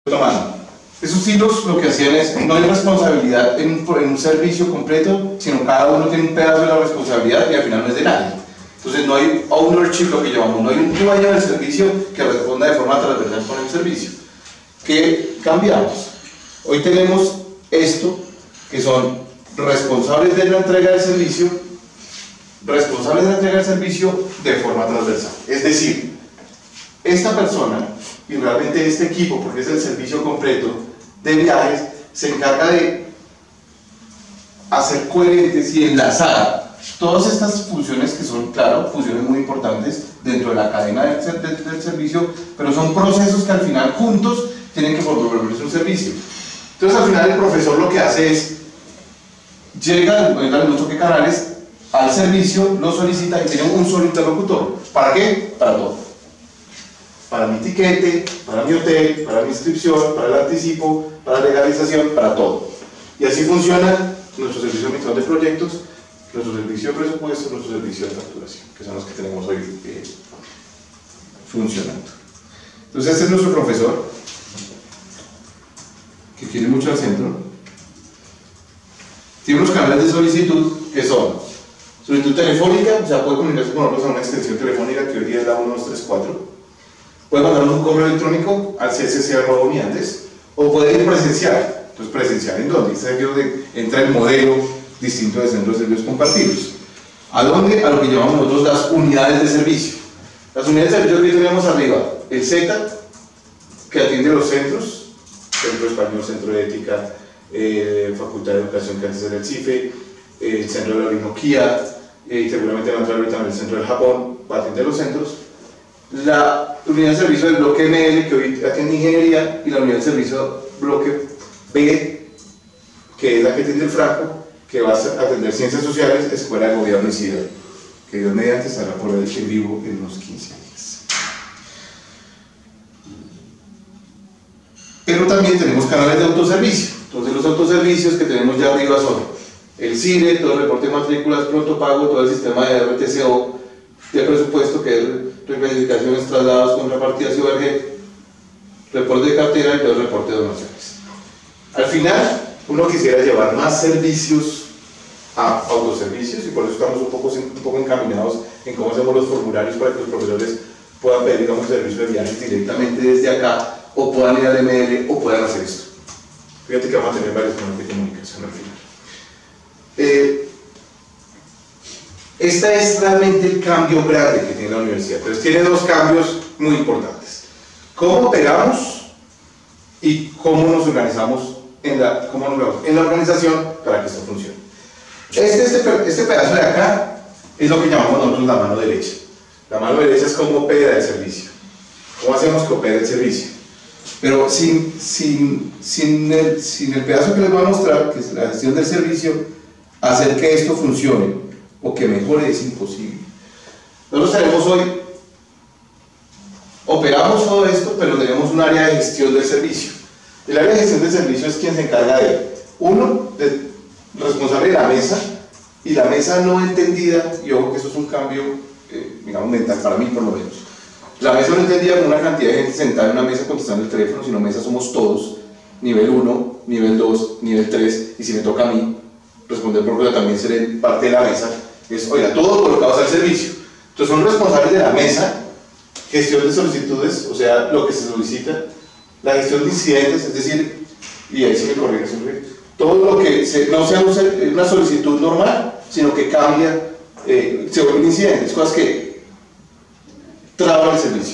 tomando. Esos hilos lo que hacían es, no hay responsabilidad en un servicio completo, sino cada uno tiene un pedazo de la responsabilidad y al final no es de nadie. Entonces no hay ownership, lo que llamamos, no hay un dueño del servicio que responda de forma transversal con el servicio. ¿Qué cambiamos? Hoy tenemos esto, que son responsables de la entrega del servicio, de forma transversal. Es decir, esta persona y realmente este equipo, porque es el servicio completo de viajes, se encarga de hacer coherentes y enlazar todas estas funciones que son, claro, funciones muy importantes dentro de la cadena del servicio, pero son procesos que al final juntos tienen que volverse un servicio. Entonces al final el profesor lo que hace es, llega, no sé qué canales, al servicio, lo solicita y tiene un solo interlocutor. ¿Para qué? Para todo. Para mi tiquete, para mi hotel, para mi inscripción, para el anticipo, para la legalización, para todo. Y así funciona nuestro servicio de administración de proyectos, nuestro servicio de presupuesto, nuestro servicio de facturación, que son los que tenemos hoy funcionando. Entonces este es nuestro profesor, que quiere mucho al centro. Tiene unos canales de solicitud que son solicitud telefónica, o sea, puede comunicarse con nosotros a una extensión telefónica que hoy día es la 1234. Puede mandarnos un correo electrónico al CSC@Uniandes, o puede ir presencial. Entonces, presencial en dónde? Este es donde entra el modelo distinto de centros de servicios compartidos. ¿A dónde? A lo que llamamos nosotros las unidades de servicio. Las unidades de servicio que tenemos arriba, el Z, que atiende los centros, Centro Español, Centro de Ética, Facultad de Educación, que antes era el CIFE, el Centro de la Orinoquía, y seguramente va a entrar ahorita también el Centro del Japón, para atender los centros. La unidad de servicio del bloque ML, que hoy atiende ingeniería, y la unidad de servicio bloque B, que es la que atiende el Franco, que va a atender ciencias sociales, escuela de gobierno y CIDA, que Dios mediante estará por el en vivo en unos 15 días. Pero también tenemos canales de autoservicio. Entonces los autoservicios que tenemos ya arriba son el CIRE, todo el reporte de matrículas, pronto pago, todo el sistema de RTCO, de presupuesto, que es reivindicaciones, traslados, contrapartidas y ORG, reporte de cartera y todo el reporte de donaciones. Al final, uno quisiera llevar más servicios a autoservicios y por eso estamos un poco encaminados en cómo hacemos los formularios para que los profesores puedan pedir, digamos, servicio de viajes directamente desde acá, o puedan ir al ML, o puedan hacer esto. Fíjate que vamos a tener varios canales de comunicación al final. Este es realmente el cambio grande que tiene la universidad. Entonces tiene dos cambios muy importantes: cómo operamos y cómo nos organizamos en la organización para que esto funcione. Este pedazo de acá es lo que llamamos nosotros la mano derecha. La mano derecha es cómo opera el servicio. ¿Cómo hacemos que opere el servicio? Pero sin el pedazo que les voy a mostrar, que es la gestión del servicio, hacer que esto funcione o que mejore es imposible. Nosotros tenemos hoy, operamos todo esto, pero tenemos un área de gestión del servicio. El área de gestión del servicio es quien se encarga de, uno, de responsable de la mesa, y la mesa no entendida, y ojo que eso es un cambio, digamos, mental para mí por lo menos. La mesa no entendida como una cantidad de gente sentada en una mesa contestando el teléfono, sino mesa somos todos, nivel 1, nivel 2, nivel 3, y si me toca a mí responder porque también seré parte de la mesa, es, oiga, todos colocados al servicio. Entonces son responsables de la mesa, gestión de solicitudes, o sea, lo que se solicita, la gestión de incidentes, es decir, y ahí sí me corrige siempre, todo lo que no sea una solicitud normal, sino que cambia, se vuelven incidentes, cosas que traban el servicio,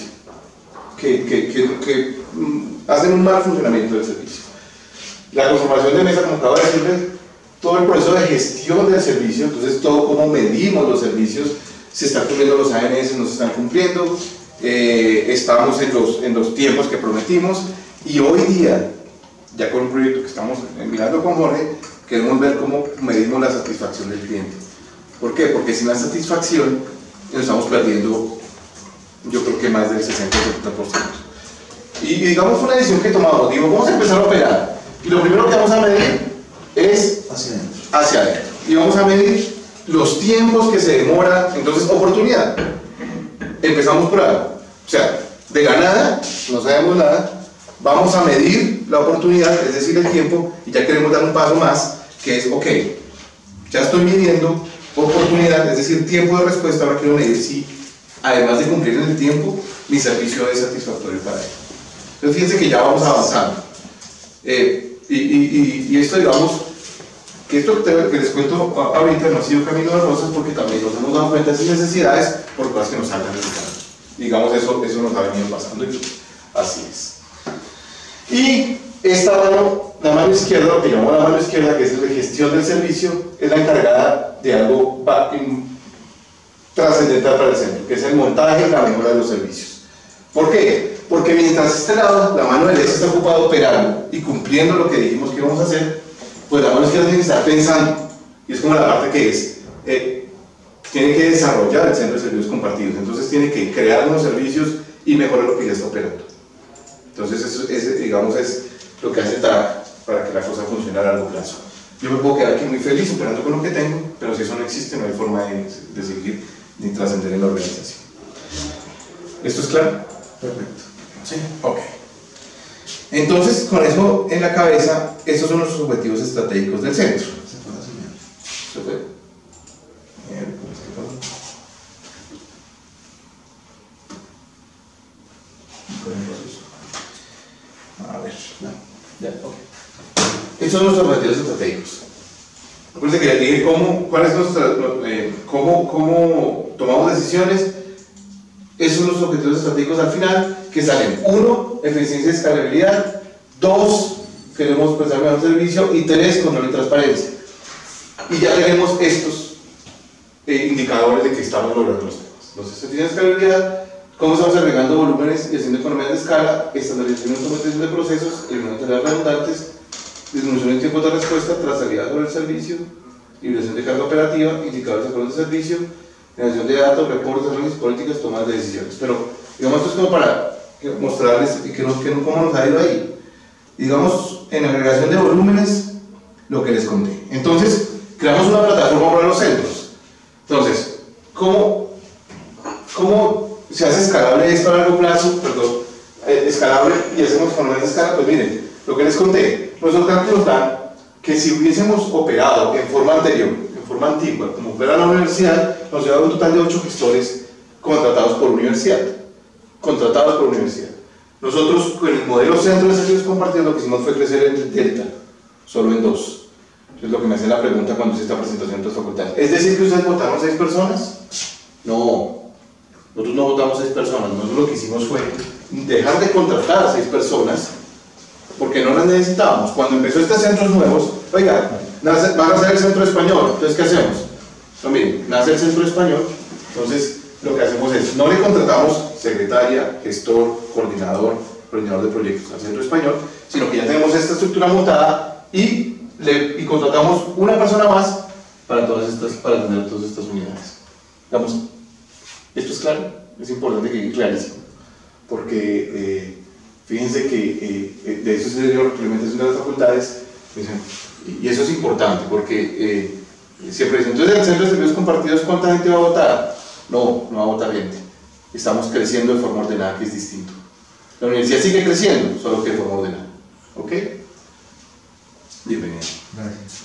que hacen un mal funcionamiento del servicio. La conformación de mesa, como acabo de decirles, todo el proceso de gestión del servicio, entonces todo cómo medimos los servicios, se están cumpliendo los ANS, no se están cumpliendo, estamos en los tiempos que prometimos, y hoy día, ya con un proyecto que estamos mirando con Jorge, queremos ver cómo medimos la satisfacción del cliente. ¿Por qué? Porque sin la satisfacción nos estamos perdiendo, yo creo que más del 60-70%. Y digamos una decisión que tomamos, digo, vamos a empezar a operar, y lo primero que vamos a medir es hacia adentro. Y vamos a medir los tiempos que se demora. Entonces, oportunidad. Empezamos por algo. O sea, de la nada, no sabemos nada, vamos a medir la oportunidad, es decir, el tiempo, y ya queremos dar un paso más, que es, ok, ya estoy midiendo oportunidad, es decir, tiempo de respuesta, ahora quiero medir si, además de cumplir en el tiempo, mi servicio es satisfactorio para él. Entonces fíjense que ya vamos avanzando. Y esto, digamos, que esto que les cuento ahorita no ha sido camino de rosas, porque también nos hemos dado cuenta de esas necesidades por cosas que nos salgan del campo. Digamos, eso nos ha venido pasando y así es. Y esta mano, la mano izquierda, lo que llamamos la mano izquierda, que es la gestión del servicio, es la encargada de algo trascendental para el centro, que es el montaje y la mejora de los servicios. ¿Por qué? Porque mientras este lado, la mano derecha está ocupada operando y cumpliendo lo que dijimos que íbamos a hacer, pues la mano izquierda tiene que estar pensando, y es como la parte que es, tiene que desarrollar el centro de servicios compartidos, entonces tiene que crear unos servicios y mejorar lo que ya está operando. Entonces eso digamos, es lo que hace TRAC para que la cosa funcione a largo plazo. Yo me puedo quedar aquí muy feliz operando con lo que tengo, pero si eso no existe, no hay forma de seguir ni trascender en la organización. ¿Esto es claro? Perfecto. ¿Sí? Ok. Entonces, con eso en la cabeza, estos son los objetivos estratégicos del centro. ¿Se fue? Bien, a ver, no. Ya, ok. Estos son los objetivos estratégicos. Recuerden que les dije cómo tomamos decisiones. Esos son los objetivos estratégicos al final, que salen: 1, eficiencia y escalabilidad; 2, queremos prestar mejor servicio; y 3, control y transparencia. Y ya tenemos estos indicadores de que estamos logrando los temas. Entonces, eficiencia y escalabilidad, cómo estamos agregando volúmenes y haciendo economías de escala; estandarización y automatización de procesos; eliminación de tareas redundantes; disminución en tiempo de respuesta; trazabilidad sobre el servicio; liberación de carga operativa; indicadores de acuerdos de servicio; generación de datos, reportes, análisis, políticas, tomas de decisiones. Pero, digamos, esto es como para mostrarles cómo nos ha ido ahí. Digamos, en agregación de volúmenes, lo que les conté. Entonces, creamos una plataforma para los centros. Entonces, ¿cómo se hace escalable esto a largo plazo? Perdón, escalable y hacemos con una escala. Pues miren, lo que les conté, nuestros cálculos dan que si hubiésemos operado en forma anterior, en forma antigua, como opera la universidad, nos lleva un total de 8 gestores contratados por universidad. Nosotros, con el modelo centro de servicios compartidos, lo que hicimos fue crecer en delta, solo en 2. Es lo que me hacen la pregunta cuando hice esta presentación de las facultades. ¿Es decir que ustedes votaron 6 personas? No, nosotros no votamos 6 personas. Nosotros lo que hicimos fue dejar de contratar a 6 personas porque no las necesitábamos. Cuando empezó estos centros nuevos, oiga, van a hacer el centro español, entonces ¿qué hacemos? No, miren, nace el centro español, entonces lo que hacemos es, no le contratamos secretaria, gestor, coordinador de proyectos al centro español, sino que ya tenemos esta estructura montada y contratamos una persona más para atender todas estas unidades. Digamos, ¿esto es claro? Es importante que quede clarísimo, porque fíjense que de eso se dio la implementación de las facultades, y eso es importante, porque siempre dicen, entonces el centro de servicios compartidos, ¿cuánta gente va a votar? No va a votar gente. Estamos creciendo de forma ordenada, que es distinto. La universidad sigue creciendo, solo que de forma ordenada. ¿Ok? Bienvenido. Gracias.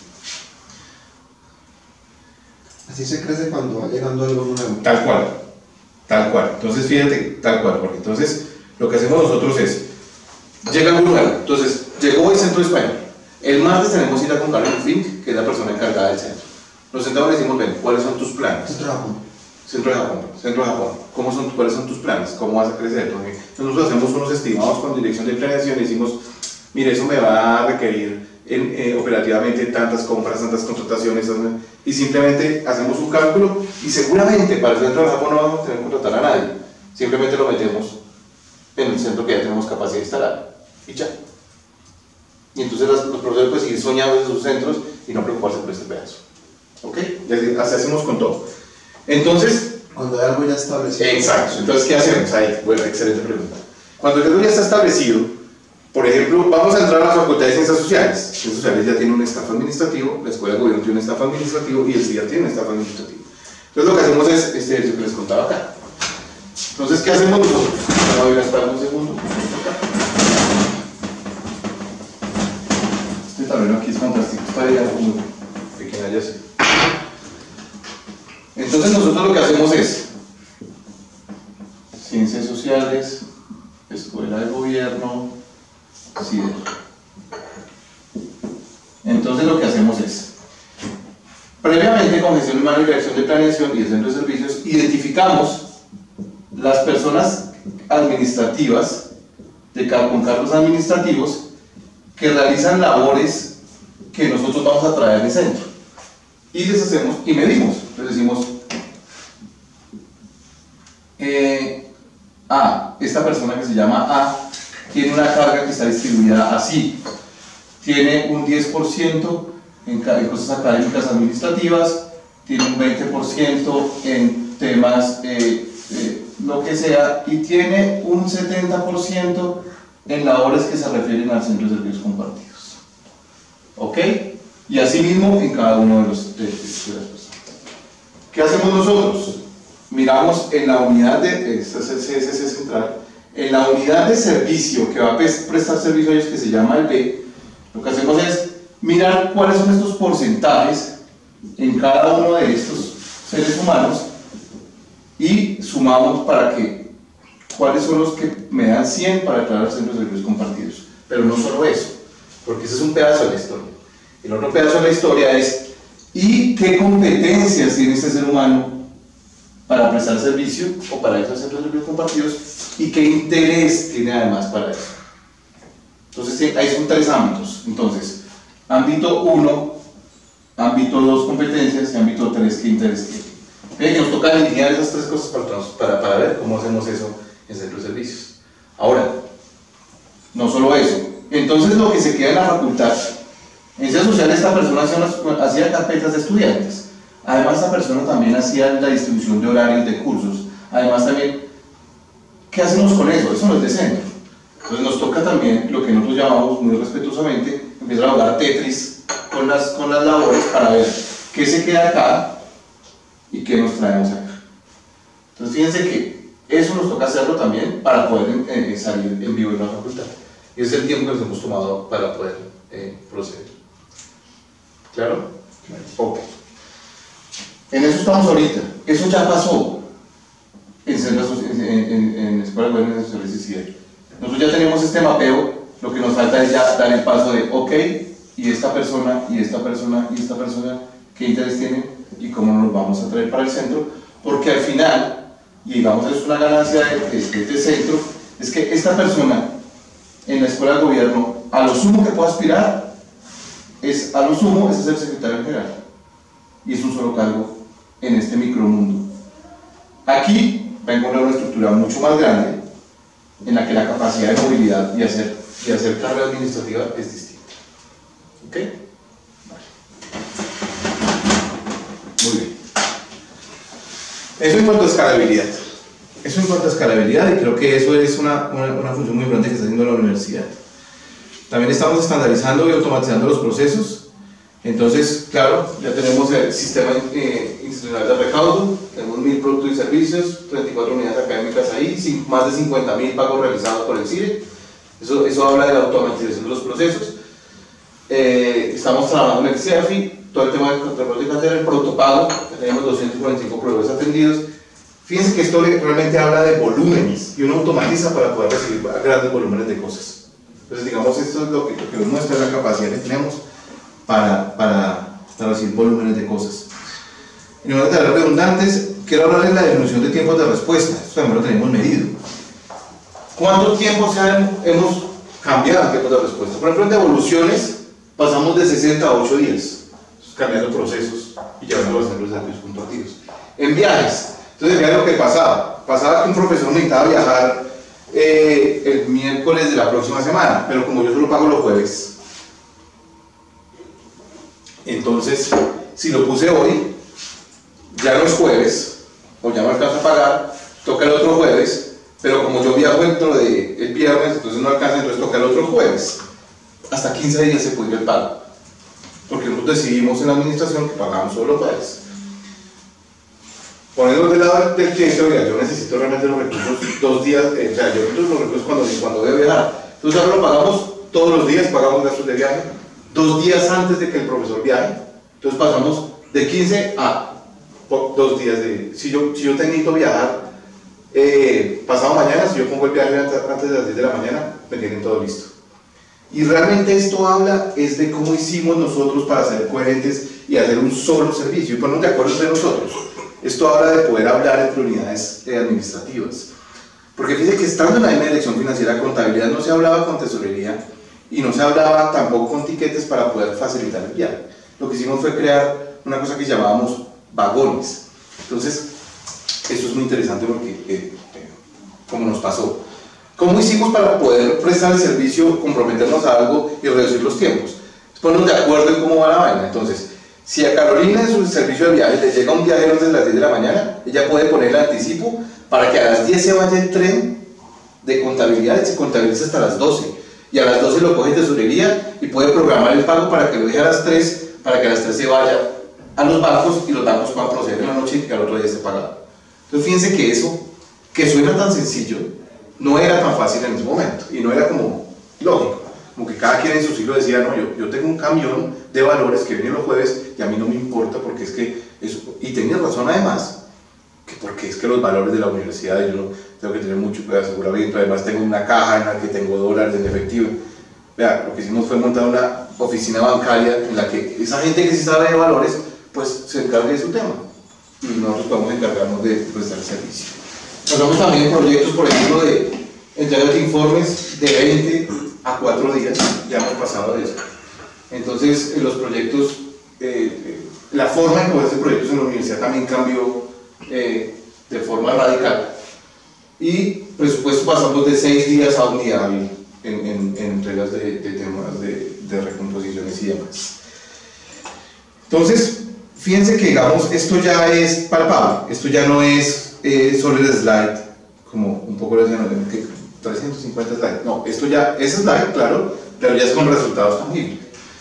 Así se crece cuando va llegando algo nuevo. Tal cual. Entonces, fíjate, tal cual, porque entonces lo que hacemos nosotros es, llega algo nuevo. Entonces, llegó el centro español. El martes tenemos cita con Carmen Fink, que es la persona encargada del centro. Nos sentamos y decimos, ven, ¿cuáles son tus planes? Centro de Japón. ¿Cuáles son tus planes? ¿Cómo vas a crecer? Porque nosotros hacemos unos estimados con dirección de planeación y decimos, mire, eso me va a requerir operativamente tantas compras, tantas contrataciones, y simplemente hacemos un cálculo y seguramente para el centro de Japón no vamos a tener que contratar a nadie, simplemente lo metemos en el centro que ya tenemos capacidad instalada y ya. Y entonces los profesores pueden seguir soñando en sus centros y no preocuparse por este pedazo. ¿Ok? Así hacemos con todo. Entonces, cuando hay algo ya establecido. Exacto. Entonces, ¿qué hacemos ahí? Bueno, excelente pregunta. Cuando algo ya está establecido, por ejemplo, vamos a entrar a la Facultad de Ciencias Sociales. Ciencias Sociales ya tiene un staff administrativo, la Escuela de Gobierno tiene un staff administrativo y el CIDA tiene un staff administrativo. Entonces, lo que hacemos es este ejercicio que les contaba acá. Entonces, ¿qué hacemos nosotros? Voy a gastar un segundo. tablero aquí es contrastico, está ya muy pequeña, ya sé. Entonces nosotros lo que hacemos es Ciencias Sociales, Escuela de Gobierno, CIDER. Entonces lo que hacemos es, previamente con gestión humana y dirección de planeación y el centro de servicios, identificamos las personas administrativas, con cargos administrativos, que realizan labores que nosotros vamos a traer al centro. Y les hacemos, y medimos, les decimos, esta persona que se llama A, tiene una carga que está distribuida así, tiene un 10% en cosas académicas administrativas, tiene un 20% en temas lo que sea, y tiene un 70% en labores que se refieren al centro de servicios compartidos. ¿Ok? Y así mismo en cada uno de las personas. ¿Qué hacemos nosotros? Miramos en la unidad de, esta es el CSS central, en la unidad de servicio que va a prestar servicio a ellos, que se llama el B, lo que hacemos es mirar cuáles son estos porcentajes en cada uno de estos seres humanos y sumamos para que, cuáles son los que me dan 100 para declarar al centro de servicios compartidos. Pero no solo eso, porque ese es un pedazo de la historia. El otro pedazo de la historia es, ¿y qué competencias tiene este ser humano para prestar servicio o para ir al centro de servicios compartidos? ¿Y qué interés tiene además para eso? Entonces, ahí son 3 ámbitos. Entonces, ámbito 1, ámbito 2, competencias, y ámbito 3, ¿qué interés tiene? Fíjense que nos toca alinear esas 3 cosas para ver cómo hacemos eso en centros de servicios. Ahora, no solo eso. Entonces, lo que se queda en la facultad, en ciencias sociales, esta persona hacía carpetas de estudiantes. Además, esta persona también hacía la distribución de horarios de cursos. Además, también, ¿qué hacemos con eso? Eso no es de centro. Entonces, nos toca también lo que nosotros llamamos muy respetuosamente empezar a jugar Tetris con las labores para ver qué se queda acá y qué nos traemos acá. Entonces, fíjense que eso nos toca hacerlo también para poder salir en vivo en la facultad. Y ese es el tiempo que nos hemos tomado para poder proceder. ¿Claro? Ok. En eso estamos ahorita. Eso ya pasó en Escuela de Gobierno de Sociales y CIDER. Nosotros ya tenemos este mapeo, lo que nos falta es ya dar el paso de, ok, y esta persona, y esta persona, y esta persona, ¿qué interés tienen y cómo nos vamos a traer para el centro? Porque al final, y digamos es una ganancia de este centro, es que esta persona en la Escuela de Gobierno, a lo sumo que pueda aspirar, es el secretario general. Y es un solo cargo en este micromundo. Aquí va a encontrar una estructura mucho más grande, en la que la capacidad de movilidad y hacer carga administrativa es distinta. ¿Ok? Vale. Muy bien. Eso en cuanto a escalabilidad. Y creo que eso es una función muy importante que está haciendo la universidad. También estamos estandarizando y automatizando los procesos. Entonces, claro, ya tenemos el sistema institucional de recaudo, tenemos 1000 productos y servicios, 34 unidades académicas ahí, más de 50.000 pagos realizados por el CIRE. Eso habla de la automatización de los procesos. Estamos trabajando en el CEAFI, todo el tema del control de cartera, el protopago, tenemos 245 proveedores atendidos. Fíjense que esto realmente habla de volúmenes y uno automatiza para poder recibir grandes volúmenes de cosas. Entonces, digamos, esto es lo que nos muestra la capacidad que tenemos para recibir volúmenes de cosas. En lugar de ser redundantes, quiero hablarles de la disminución de tiempos de respuesta. Esto también lo tenemos medido. ¿Cuánto tiempo hemos cambiado en tiempos de respuesta? Por ejemplo, en devoluciones pasamos de 60 a 8 días, cambiando procesos y llevando los centros de servicios compartidos. En viajes, entonces vean lo que pasaba que un profesor necesitaba viajar el miércoles de la próxima semana, pero como yo solo pago los jueves, entonces si lo puse hoy, ya no es jueves, o ya no alcanza a pagar, toca el otro jueves, pero como yo viajo dentro del viernes, entonces no alcanza, entonces toca el otro jueves. Hasta 15 días se puede ir el pago, porque nosotros decidimos en la administración que pagamos solo los jueves. Poniendo del lado del cliente, oiga, yo necesito realmente los recursos 2 días, o sea, yo necesito los recursos cuando voy a viajar. Entonces ahora lo pagamos todos los días, pagamos gastos de viaje, 2 días antes de que el profesor viaje. Entonces pasamos de 15 a 2 días de... Si yo te necesito viajar pasado mañana, si yo pongo el viaje antes de las 10 de la mañana, me tienen todo listo. Y realmente esto habla es de cómo hicimos nosotros para ser coherentes y hacer un solo servicio y ponernos de acuerdo entre nosotros. Esto habla de poder hablar entre unidades administrativas. Porque fíjense que estando en la misma dirección financiera, contabilidad no se hablaba con tesorería y no se hablaba tampoco con tiquetes para poder facilitar el viaje. Lo que hicimos fue crear una cosa que llamábamos vagones. Entonces, esto es muy interesante porque, como nos pasó, ¿cómo hicimos para poder prestar el servicio, comprometernos a algo y reducir los tiempos? Ponernos de acuerdo en cómo va la vaina. Entonces, si a Carolina en su servicio de viaje le llega un viajero desde las 10 de la mañana, ella puede poner el anticipo para que a las 10 se vaya el tren de contabilidad y se contabilice hasta las 12. Y a las 12 lo coge tesorería y puede programar el pago para que lo deje a las 3, para que a las 3 se vaya a los bancos y los bancos puedan proceder en la noche y que al otro día esté pagado. Entonces fíjense que eso, que suena tan sencillo, no era tan fácil en ese momento y no era como lógico, como que cada quien en su siglo decía, no, yo tengo un camión de valores que viene los jueves y a mí no me importa porque es que eso, y tenía razón además, que porque es que los valores de la universidad yo no tengo que tener mucho aseguramiento, además tengo una caja en la que tengo dólares en efectivo. Vea, lo que hicimos fue montar una oficina bancaria en la que esa gente que sí sabe de valores, pues se encargue de su tema y nosotros podemos encargarnos de prestar el servicio. Hacemos también proyectos, por ejemplo, de entrega de informes de 20 a 4 días, ya hemos pasado de eso. Entonces, los proyectos, la forma en que se hacen proyectos en la universidad también cambió de forma radical. Y presupuesto pasamos de 6 días a 1 día hábil en entregas de temas de recomposiciones y demás. Entonces, fíjense que digamos, esto ya es palpable, esto ya no es sobre el slide, como un poco lo decían, que 350 slides, no, esto ya es slide, claro, pero ya es con resultados tangibles.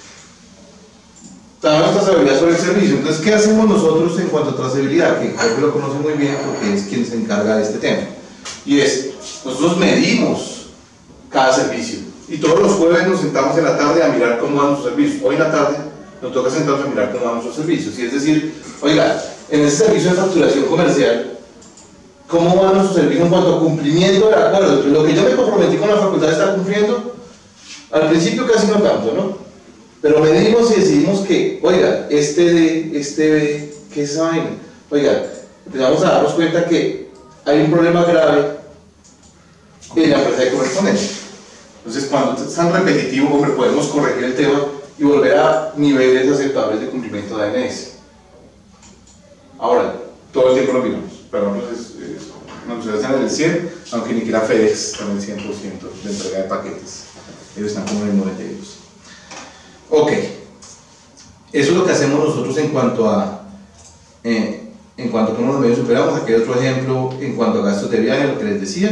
También nuestra trazabilidad sobre el servicio. Entonces, ¿qué hacemos nosotros en cuanto a trazabilidad? Que creo que lo conoce muy bien porque es quien se encarga de este tema. Y es, nosotros medimos cada servicio. Y todos los jueves nos sentamos en la tarde a mirar cómo van nuestros servicios. Hoy en la tarde nos toca sentarnos a mirar cómo van nuestros servicios. Y es decir, oiga, en ese servicio de facturación comercial, ¿cómo va nuestro servicio en cuanto a cumplimiento del acuerdo? Entonces, lo que yo me comprometí con la facultad está cumpliendo. Al principio casi no tanto, ¿no? Pero medimos y decidimos que, oiga, ¿qué es esa vaina? Oiga, empezamos a darnos cuenta que hay un problema grave en la empresa de correspondencia. Entonces, cuando es tan repetitivo, hombre, podemos corregir el tema y volver a niveles aceptables de cumplimiento de ANS. Ahora, todo el tiempo lo miramos. Pero nos hacen en el 100, aunque ni siquiera FedEx están en el 100% de entrega de paquetes. Ellos están como en el 92%. Ok, eso es lo que hacemos nosotros en cuanto a cómo los medios superamos. Aquí hay otro ejemplo en cuanto a gastos de viaje, lo que les decía,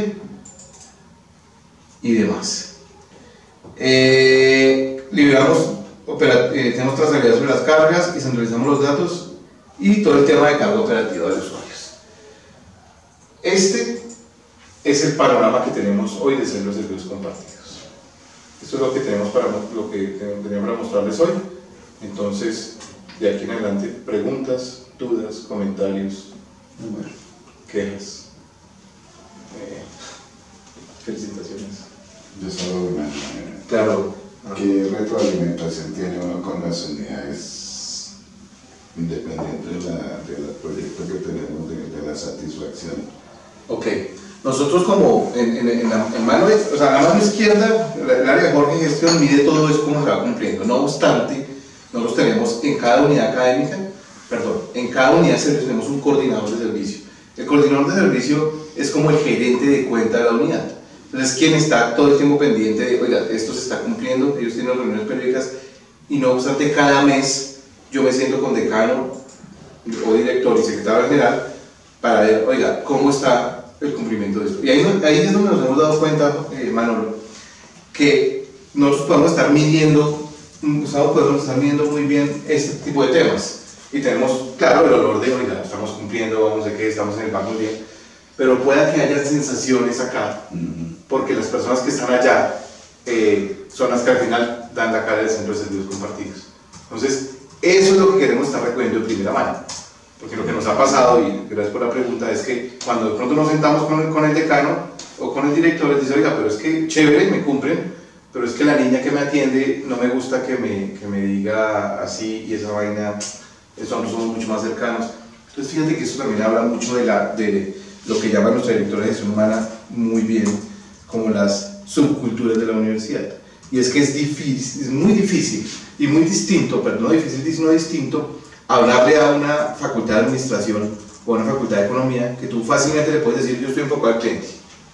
y demás. Liberamos, tenemos trazabilidad sobre las cargas y centralizamos los datos y todo el tema de carga operativa de usuarios. Este es el panorama que tenemos hoy de los servicios compartidos. Esto es lo que tenemos para mostrarles hoy. Entonces, de aquí en adelante, preguntas, dudas, comentarios, quejas, felicitaciones. Yo solo una. Claro. ¿Qué retroalimentación tiene uno con las unidades independientes del proyecto que tenemos de la satisfacción? Ok. Nosotros como en la mano izquierda, el área de Jorge Gestión mide todo eso como se va cumpliendo. No obstante, nosotros tenemos en cada unidad académica, en cada unidad de servicio tenemos un coordinador de servicio. El coordinador de servicio es como el gerente de cuenta de la unidad. Entonces, quien está todo el tiempo pendiente de, oiga, esto se está cumpliendo, ellos tienen reuniones periódicas y no obstante, cada mes yo me siento con decano o director y secretario general para ver, oiga, cómo está el cumplimiento de esto. Y ahí es donde nos hemos dado cuenta, Manolo, que nosotros podemos estar midiendo muy bien este tipo de temas. Y tenemos, claro, el olor de, oiga, estamos cumpliendo, vamos a que estamos en el banco bien, pero pueda que haya sensaciones acá, porque las personas que están allá son las que al final dan la cara del centro de servicios compartidos. Entonces, eso es lo que queremos estar recogiendo de primera mano. Porque lo que nos ha pasado, y gracias por la pregunta, es que cuando de pronto nos sentamos con el decano o con el director, les dice, oiga, pero es que chévere, me cumplen, pero es que la niña que me atiende no me gusta que me diga así y esa vaina, nosotros somos mucho más cercanos. Entonces fíjate que eso también habla mucho de lo que llama nuestra directora de gestión humana muy bien, como las subculturas de la universidad. Y es que es difícil, es muy difícil y muy distinto, pero no difícil, sino distinto, hablarle a una facultad de administración o a una facultad de economía que tú fácilmente le puedes decir, yo estoy enfocado al cliente.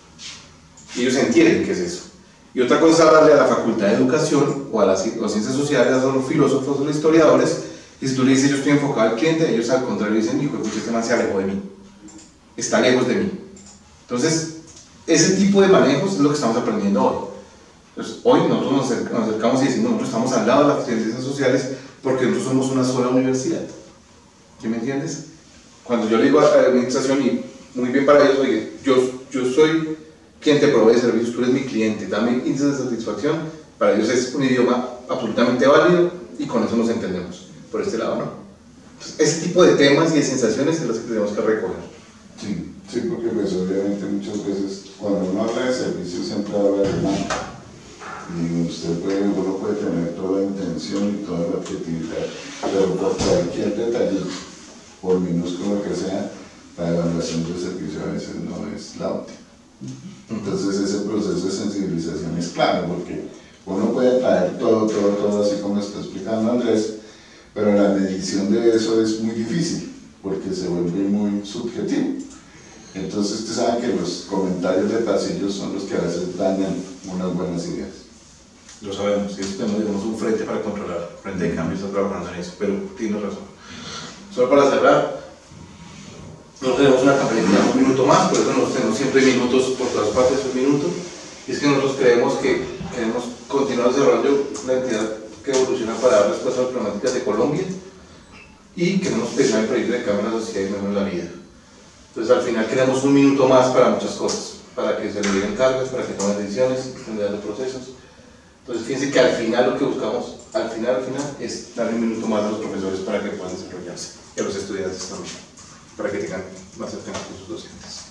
Y ellos entienden qué es eso. Y otra cosa es hablarle a la facultad de educación o a las ciencias sociales, a los filósofos o los historiadores, y si tú le dices, yo estoy enfocado al cliente, ellos al contrario dicen, hijo, este man se alejó de mí, está lejos de mí. Entonces, ese tipo de manejos es lo que estamos aprendiendo hoy. Entonces, hoy nosotros nos acercamos y decimos, nosotros estamos al lado de las ciencias sociales porque nosotros somos una sola universidad. ¿Sí me entiendes? Cuando yo le digo a la administración, y muy bien para ellos, oye, yo soy quien te provee servicios, tú eres mi cliente, dame índice de satisfacción, para ellos es un idioma absolutamente válido y con eso nos entendemos. Por este lado, ¿no? Entonces, ese tipo de temas y de sensaciones es las que tenemos que recoger. Sí, porque pues obviamente muchas veces cuando uno habla de servicios siempre habla de demanda. Y uno puede tener toda la intención y toda la objetividad, pero por cualquier detallito, por minúsculo que sea, la evaluación del servicio a veces no es la óptima. Entonces ese proceso de sensibilización es clave, porque uno puede traer todo así como está explicando Andrés, pero la medición de eso es muy difícil, porque se vuelve muy subjetivo. Entonces usted sabe que los comentarios de pasillo son los que a veces dañan unas buenas ideas. Lo sabemos, y eso tenemos un frente para controlar, frente de cambio está trabajando en eso, pero tienes razón. Solo para cerrar, nosotros tenemos una campaña de un minuto más, por eso nosotros tenemos siempre minutos por todas partes, un minuto, y es que nosotros creemos que queremos continuar desarrollando una entidad que evoluciona para dar respuesta a las problemáticas de Colombia y queremos pensar en proyectos de cambio en la sociedad y mejor la vida. Entonces al final queremos un minuto más para muchas cosas, para que se le den cargas, para que tomen decisiones, extender los procesos. Entonces fíjense que al final lo que buscamos, al final es darle un minuto más a los profesores para que puedan desarrollarse, y a los estudiantes también, para que tengan más cercanía con sus docentes.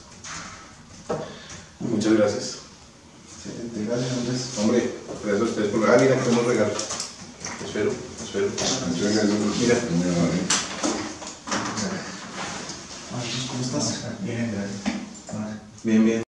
Muchas gracias. Excelente, gracias Andrés. Hombre, gracias a ustedes por la vida, que nos regalos. Espero. Muchas gracias. Mira. Muy amable. ¿Cómo estás? Bien, gracias. Bien.